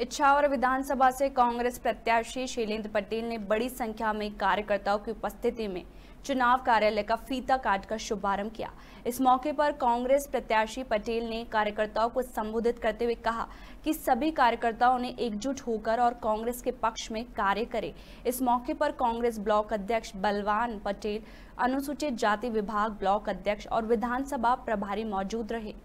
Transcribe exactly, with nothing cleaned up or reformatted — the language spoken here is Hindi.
इछावर विधानसभा से कांग्रेस प्रत्याशी शैलेंद्र पटेल ने बड़ी संख्या में कार्यकर्ताओं की उपस्थिति में चुनाव कार्यालय का फीता काटकर शुभारंभ किया। इस मौके पर कांग्रेस प्रत्याशी पटेल ने कार्यकर्ताओं को संबोधित करते हुए कहा कि सभी कार्यकर्ताओं ने एकजुट होकर और कांग्रेस के पक्ष में कार्य करे। इस मौके पर कांग्रेस ब्लॉक अध्यक्ष बलवान पटेल, अनुसूचित जाति विभाग ब्लॉक अध्यक्ष और विधानसभा प्रभारी मौजूद रहे।